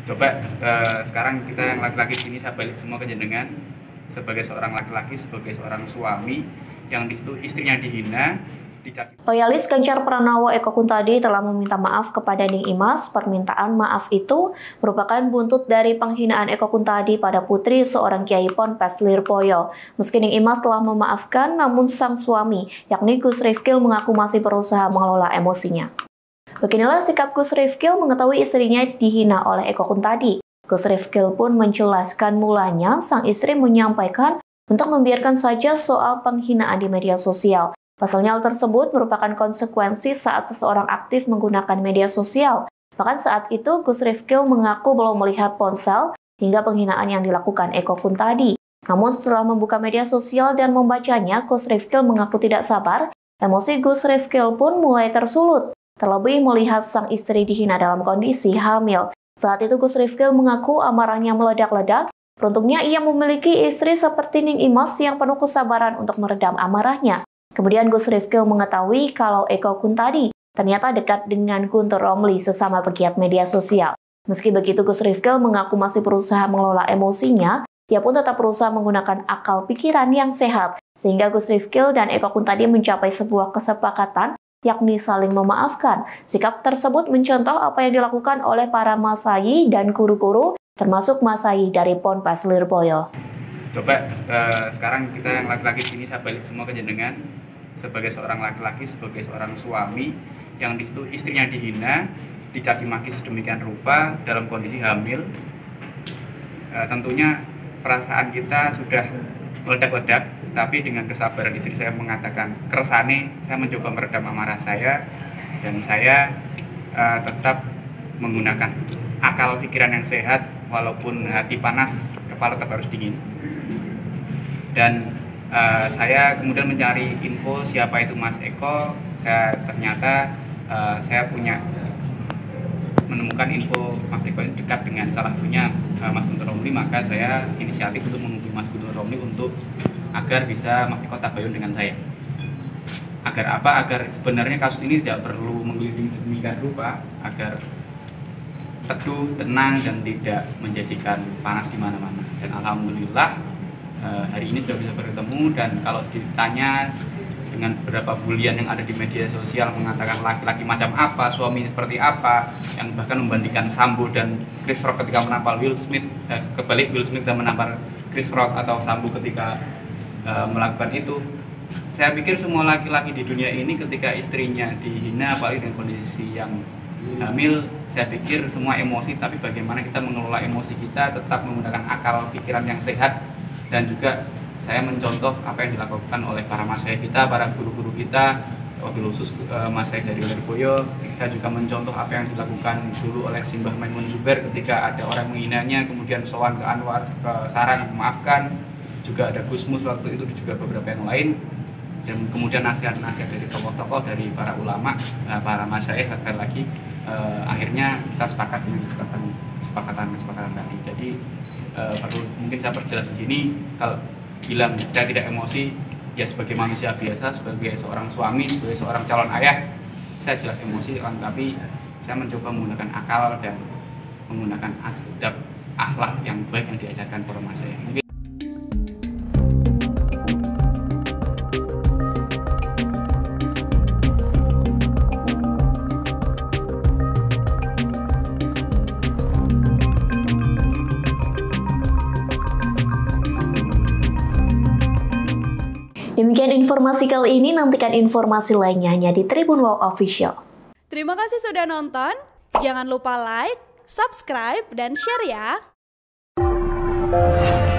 Coba sekarang kita yang laki-laki sini saya balik semua ke jenengan sebagai seorang laki-laki, sebagai seorang suami yang di situ istrinya dihina, dicaci. Loyalis Ganjar Pranowo Eko Kuntadi telah meminta maaf kepada Ning Imas. Permintaan maaf itu merupakan buntut dari penghinaan Eko Kuntadi pada putri seorang Kiai Ponpes Lirboyo. Meski Ning Imas telah memaafkan, namun sang suami, yakni Gus Rifkil, mengaku masih berusaha mengelola emosinya. Beginilah sikap Gus Rifkil mengetahui istrinya dihina oleh Eko Kuntadi. Gus Rifkil pun menjelaskan mulanya sang istri menyampaikan untuk membiarkan saja soal penghinaan di media sosial. Pasalnya hal tersebut merupakan konsekuensi saat seseorang aktif menggunakan media sosial. Bahkan saat itu Gus Rifkil mengaku belum melihat ponsel hingga penghinaan yang dilakukan Eko Kuntadi. Namun setelah membuka media sosial dan membacanya, Gus Rifkil mengaku tidak sabar. Emosi Gus Rifkil pun mulai tersulut. Terlebih melihat sang istri dihina dalam kondisi hamil. Saat itu Gus Rifkil mengaku amarahnya meledak-ledak. Beruntungnya ia memiliki istri seperti Ning Imas yang penuh kesabaran untuk meredam amarahnya. Kemudian Gus Rifkil mengetahui kalau Eko Kuntadi ternyata dekat dengan Guntur Romli, sesama pegiat media sosial. Meski begitu, Gus Rifkil mengaku masih berusaha mengelola emosinya. Ia pun tetap berusaha menggunakan akal pikiran yang sehat. Sehingga Gus Rifkil dan Eko Kuntadi mencapai sebuah kesepakatan, yakni saling memaafkan. Sikap tersebut mencontoh apa yang dilakukan oleh para masai dan guru-guru, termasuk masai dari Ponpes Lirboyo. Coba sekarang kita yang laki-laki sini saya balik semua ke jenengan sebagai seorang laki-laki, sebagai seorang suami yang di situ istrinya dihina, dicaci maki sedemikian rupa dalam kondisi hamil. Tentunya perasaan kita sudah meledak-ledak, tapi dengan kesabaran istri saya mengatakan keresane, saya mencoba meredam amarah saya dan saya tetap menggunakan akal pikiran yang sehat, walaupun hati panas, kepala tetap harus dingin. Dan saya kemudian mencari info siapa itu Mas Eko. Ternyata saya menemukan info Mas Eko yang dekat dengan salah satunya Mas Guntur Romli, maka saya inisiatif untuk menghubungi Mas Guntur Romli untuk agar bisa Mas Eko tabayun dengan saya. Agar apa? Agar sebenarnya kasus ini tidak perlu menggelinding sedemikian rupa, agar teduh, tenang, dan tidak menjadikan panas di mana-mana. Dan alhamdulillah hari ini sudah bisa bertemu, dan kalau ditanya dengan beberapa bulian yang ada di media sosial mengatakan laki-laki macam apa, suami seperti apa, yang bahkan membandingkan Sambo dan Chris Rock ketika menampar Will Smith, kebalik Will Smith dan menampar Chris Rock, atau Sambo ketika melakukan itu. Saya pikir semua laki-laki di dunia ini ketika istrinya dihina, apalagi dengan kondisi yang hamil, saya pikir semua emosi, tapi bagaimana kita mengelola emosi kita, tetap menggunakan akal pikiran yang sehat. Dan juga saya mencontoh apa yang dilakukan oleh para masyaikh kita, para guru-guru kita, wabil khusus masyaikh dari Lirboyo. Saya juga mencontoh apa yang dilakukan dulu oleh Simbah Maimun Zubair ketika ada orang menghinanya, kemudian sowan ke Anwar, ke Sarang, memaafkan. Juga ada Gusmus waktu itu, juga beberapa yang lain. Dan kemudian nasihat-nasihat dari tokoh-tokoh, dari para ulama, para masyaikh, sekali lagi akhirnya kita sepakat dengan kesepakatan tadi. Jadi perlu mungkin saya perjelas di sini, kalau bilang saya tidak emosi, ya sebagai manusia biasa, sebagai seorang suami, sebagai seorang calon ayah, saya jelas emosi, tapi saya mencoba menggunakan akal dan menggunakan adab akhlak yang baik yang diajarkan para masyaikh. Demikian informasi kali ini, nantikan informasi lainnya hanya di Tribun Wow Official. Terima kasih sudah nonton, jangan lupa like, subscribe, dan share ya!